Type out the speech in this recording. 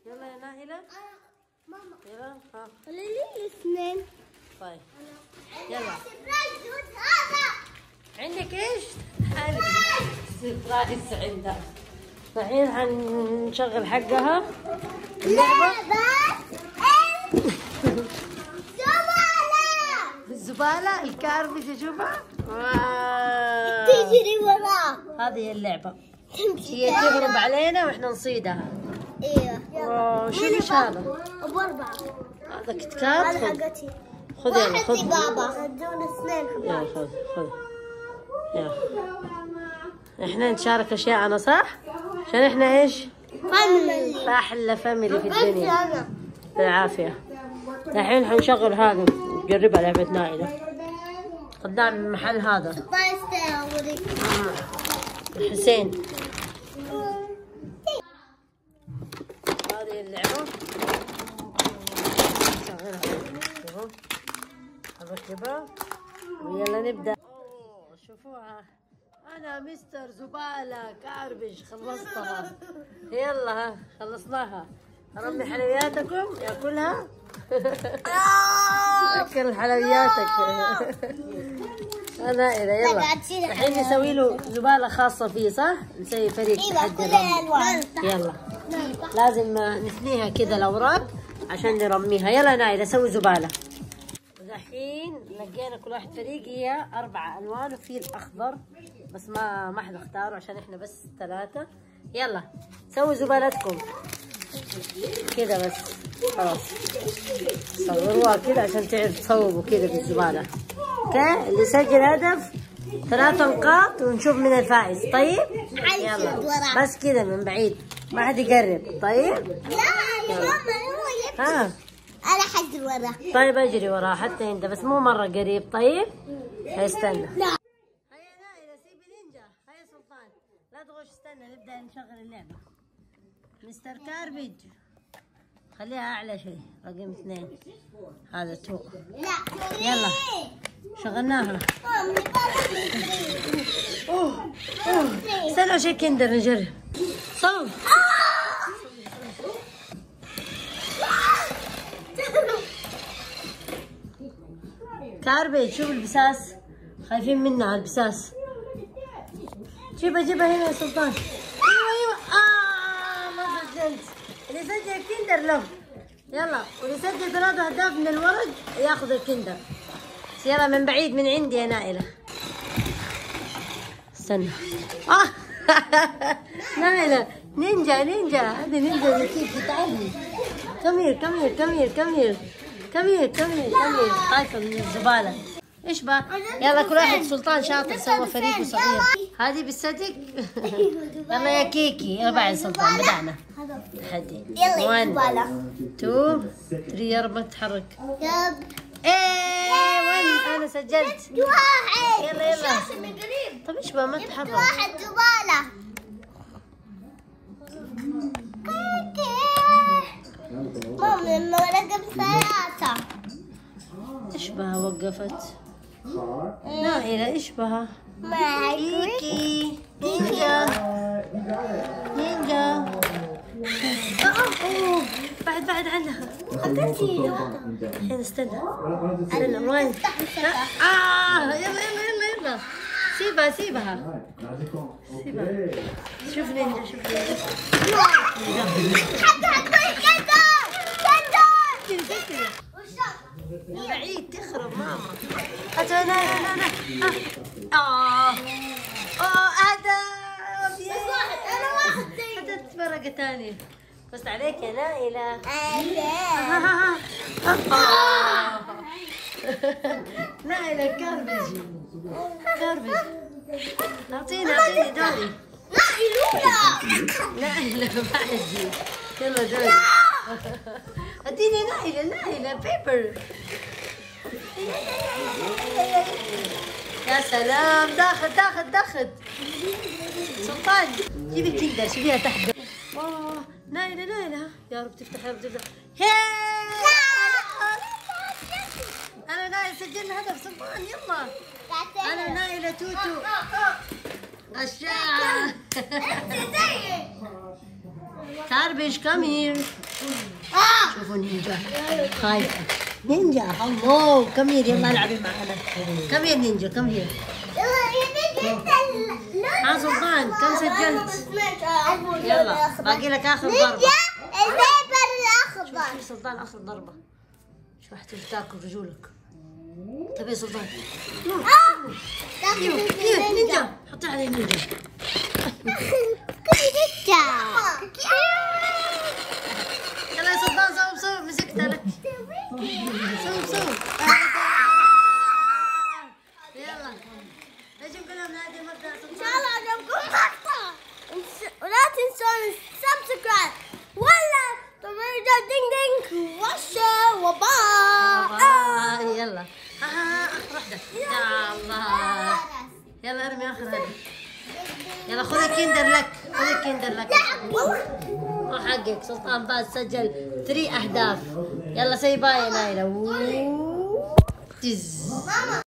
يلا يا نائلة. ماما يلا ها. لي الاثنين. طيب يلا. عندك ايش؟ سربرايز عندها. الحين حنشغل حقها اللعبة. الزبالة الكاربي تشوفها؟ تجري وراه. هذه اللعبة. هي تهرب علينا واحنا نصيدها. ايوه. شو ايش هذا؟ باربعة. هذا كت كات. هذا حقتي. خذ يلا واحد خذ. بابا. ادونا اثنين. يلا خذ خذ. يلا. احنا نتشارك اشياءنا صح؟ عشان احنا ايش؟ فاميلي. احلى فاميلي في الدنيا. بالعافية. الحين حنشغل هذا نجربها لعبة نائلة. قدام المحل هذا. حسين. هذه اللعبة. نشغلها. نركبها ويلا نبدأ. أوه شوفوها. أنا مستر زبالة كاربج خلصتها. يلا خلصناها. رمي حلوياتكم ياكلها. اكل حلوياتك. نائلة يلا. الحين نسوي له زبالة خاصة فيه صح؟ نسوي فريق تحدي الرمي. يلا. لازم نثنيها كذا الأوراق عشان نرميها. يلا نائلة سوي زبالة. الحين لقينا كل واحد فريق هي 4 ألوان وفي الأخضر بس ما حد اختاره عشان احنا بس 3. يلا سوي زبالتكم كذا بس خلاص. صوروها كذا عشان تعرف تصوبوا كذا بالزبالة. اوكي اللي يسجل هدف 3 نقاط ونشوف من الفائز. طيب يلا بس كذا من بعيد ما حد يقرب. طيب لا ها انا حجري وراه. طيب اجري وراه حتى انت بس مو مرة قريب. طيب هيستنى. هيا نائلة سيبي نينجا. هيا سلطان لا تغش استنى نبدأ نشغل اللعبة. مستر كاربج خليها أعلى شيء رقم 2 هذا 2. يلا شغلناها. استنى شيء كندر نجرب. صوب كاربج شوف البساس خايفين منها البساس. جيبها هنا يا سلطان. ايوه ما سجلت. اللي سجل كندر له. يلا واللي سجل 3 أهداف من الورق ياخذ الكندر. يلا من بعيد من عندي يا نائلة. استنى. نائلة نينجا هذه نينجا ذكية. تعالي كمير خايفة من الزبالة. ايش بقى؟ يلا كل واحد سلطان شاطر سوى فريق صغير. هذه بالصدق. يلا يا كيكي يلا بعد سلطان بدأنا. تحدي. يلا 1 زبالة. 2 3 يا رب ما تتحرك. ايه 1 انا سجلت. 1 يلا طب ايش بقى ما تتحرك. 1 زبالة. ماما لما رقم 3. ايش بها وقفت؟ نائلة ايش بها؟ كيكي نينجا. بعد عنها. الحين استنى وين؟ يلا سيبها. شوف نينجا من بعيد تخرب ماما. هدف. انا واحد هدف ورقة ثانية بس عليك يا نائلة. نائلة كاربج اعطيني دوري. نائلة بعدي. يلا دوري. اديني نائلة بيبر. يا سلام داخل سلطان جيبي الكندر شوفيها تحت. نائلة يا رب تفتح انا نائلة سجلنا هدف سلطان. يلا انا نائلة توتو الشاعة. كاربيج كمير. شوفوا نينجا خايفة. نينجا الله كمير يلا العبي معنا. كمير نينجا كمير. ها سلطان كم سجلت؟ يلا باقي لك آخر ضربة. الزبر الأخضر. شوفي سلطان آخر ضربة. شو راح تجي تاكل رجولك. تبي سلطان؟ ايوه نينجا حطي عليه نينجا. يلا يا سلطان سوي مسكتها لك. سوي يلا ايش نقول لهم نادي مبدأ إن سلطان؟ شاء الله عجبكم المقطع ولا تنسون السبسكرايب ولا تعملوا دينج دينج وشة وباء. يلا اخر واحدة يا الله. يلا ارمي اخر هذه. يلا خذ الكندر لك. خذ الكندر لك. وحقك سلطان باز سجل 3 أهداف. يلا سي باي يا نايلة. تز. ماما